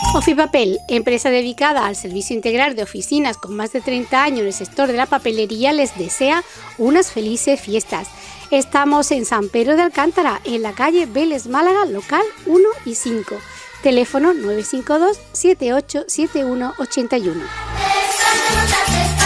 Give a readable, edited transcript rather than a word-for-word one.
Ofipapel, empresa dedicada al servicio integral de oficinas con más de 30 años en el sector de la papelería, les desea unas felices fiestas. Estamos en San Pedro de Alcántara, en la calle Vélez Málaga, local 1 y 5. Teléfono 952 787181.